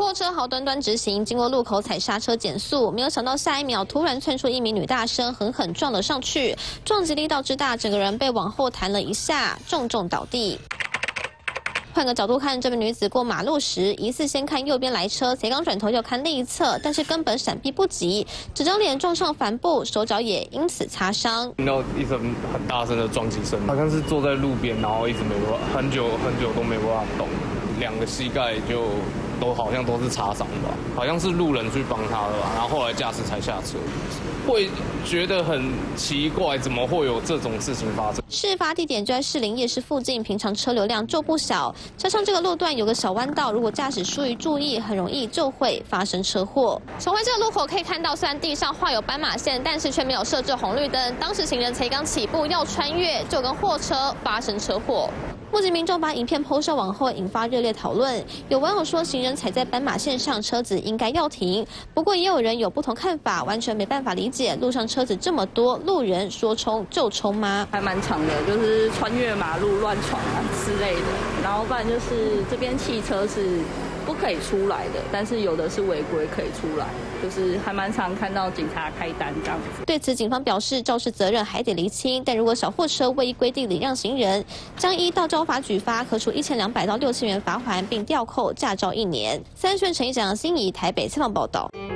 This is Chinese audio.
货车好端端直行，经过路口踩刹车减速，没有想到下一秒突然窜出一名女大生，狠狠撞了上去，撞击力道之大，整个人被往后弹了一下，重重倒地。 换个角度看，这名女子过马路时，疑似先看右边来车，才刚转头又看另一侧，但是根本闪避不及，整张脸撞上帆布，手脚也因此擦伤。 听到一声很大声的撞击声，好像是坐在路边，然后一直没办法，很久都没办法动，两个膝盖就好像都是擦伤吧，好像是路人去帮他的吧，然后后来驾驶才下车。 会觉得很奇怪，怎么会有这种事情发生？ 事发地点就在士林夜市附近，平常车流量就不小，加上这个路段有个小弯道，如果驾驶疏于注意，很容易就会发生车祸。重回这个路口可以看到，虽然地上画有斑马线，但是却没有设置红绿灯。当时行人才刚起步要穿越，就跟货车发生车祸。 目击民众把影片 PO 上网后，引发热烈讨论。有网友说，行人踩在斑马线上，车子应该要停。不过，也有人有不同看法，完全没办法理解，路上车子这么多，路人说冲就冲吗？ 还蛮长的，就是穿越马路乱闯啊之类的。然后不然就是这边汽车是不可以出来的，但是有的是违规可以出来，就是还蛮常看到警察开单这样子。对此，警方表示，肇事责任还得厘清。但如果小货车未依规定礼让行人，将依道交法举发，可处1200到6000元罚锾，并吊扣驾照1年。3立新闻陈一翔、新怡台北采访报道。